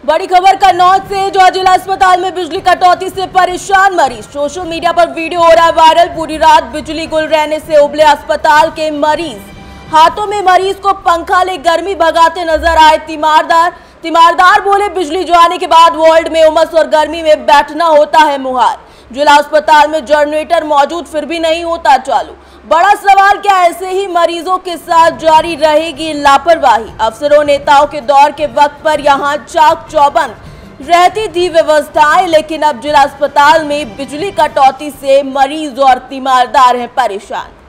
बड़ी खबर कन्नौज से, जो जिला अस्पताल में बिजली कटौती से परेशान मरीज। सोशल मीडिया पर वीडियो हो रहा है वायरल। पूरी रात बिजली गुल रहने से उबले अस्पताल के मरीज। हाथों में मरीज को पंखा ले गर्मी भगाते नजर आए तीमारदार बोले, बिजली जाने के बाद वार्ड में उमस और गर्मी में बैठना होता है मुहाल। जिला अस्पताल में जनरेटर मौजूद फिर भी नहीं होता चालू। बड़ा सवाल, क्या ऐसे ही मरीजों के साथ जारी रहेगी लापरवाही? अफसरों नेताओं के दौर के वक्त पर यहां चाक चौबंद रहती थी व्यवस्थाएं, लेकिन अब जिला अस्पताल में बिजली कटौती से मरीज और तीमारदार हैं परेशान।